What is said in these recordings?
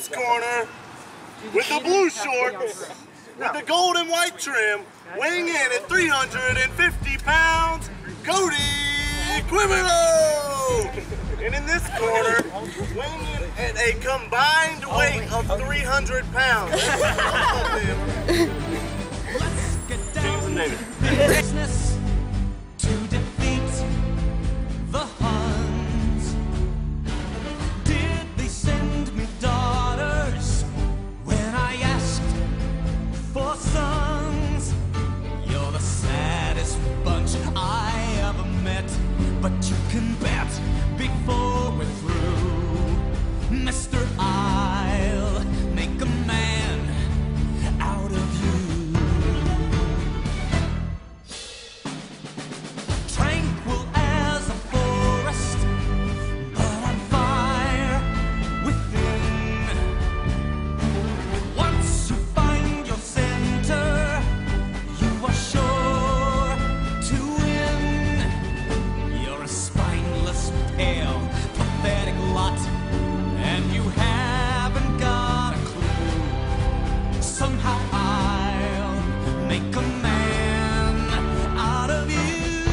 this corner, with the blue shorts, with the gold and white trim, weighing in at 350 pounds, Cody Quimino! And in this corner, weighing in at a combined weight of 300 pounds. Let's get down to business to defeat the Huns. Did they send me daughters when I asked for sons? You're the saddest bunch I ever met, but you can bet before we're through, Mister, I'll make a man out of you. Tranquil as a forest, but on fire within. Once you find your center, you are sure to win. You're a spineless, pale, pathetic lot, and you haven't got a clue. Somehow I'll make a man out of you.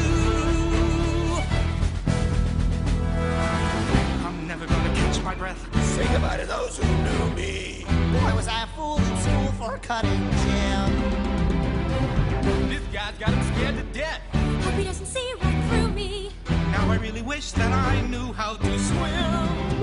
I'm never gonna catch my breath. Say goodbye to those who knew me. Boy, was I a fool in school for cutting Jim. This guy's got him scared to death. Hope he doesn't see right through me. Now I really wish that I knew how to swim.